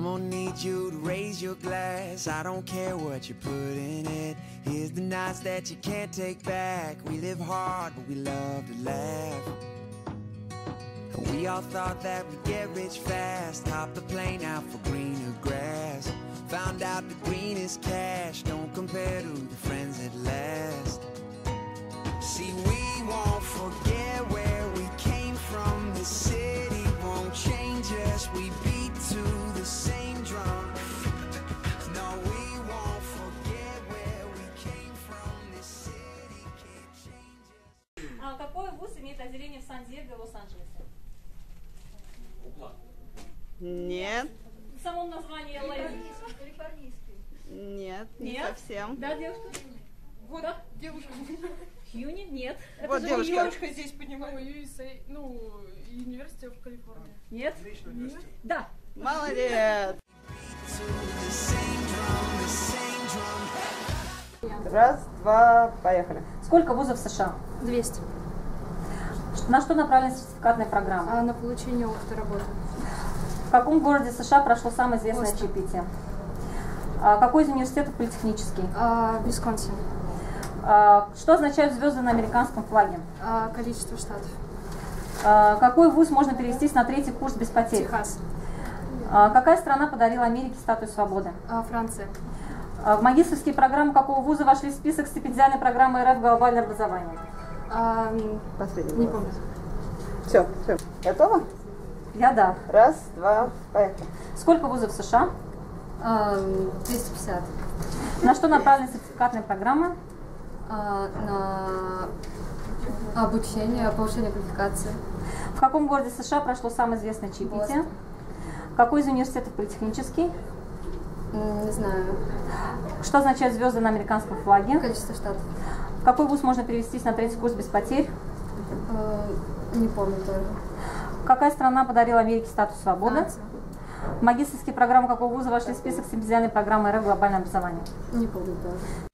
I'm gonna need you to raise your glass. I don't care what you put in it. Here's the nights that you can't take back. We live hard, but we love to laugh. We all thought that we'd get rich fast. Hop the plane out for greener grass. Found out the greenest cash don't compare to the friends that last. See, we won't forget where we came from. The city won't change us. We beat to the same drum. No, we won't forget where we came from. The city can't change us. Какой вуз имеет отделение в Сан-Диего и Лос-Анджелесе? Нет. В самом названии LA. Нет, не совсем. Да, девушка? Вот девушка. Хьюни? Нет. Вот Это девушка. Девушка здесь понимаю. USA, ну, University of California. Нет? Да. Молодец. Раз, два, поехали. Сколько вузов в США? 200. На что направлена сертификатная программа? На получение опыта работы. В каком городе США прошло самое известное чаепитие? Какой из университетов политехнический? Висконсин. Что означают звезды на американском флаге? Количество штатов. Какой вуз можно перевестись на третий курс без потерь? Техас. Какая страна подарила Америке статую свободы? Франция. В магистерские программы какого вуза вошли в список стипендиальной программы РФ «Глобальное образование»? Последний. Не помню. Все, все. Готово? Я да. Раз, два, поехали. Сколько вузов в США? 250. На что направлена сертификатная программа? На обучение, повышение квалификации. В каком городе США прошло самое известное чаепитие? Бостон. Какой из университетов политехнический? Не знаю. Что означают звезды на американском флаге? Количество штатов. В какой вуз можно перевестись на третий курс без потерь? Не помню тоже. Какая страна подарила Америке статус свободы? Франция. В магистерские программы какого вуза вошли в список стипендиальной программы РФ «Глобальное образование»? Не помню тоже.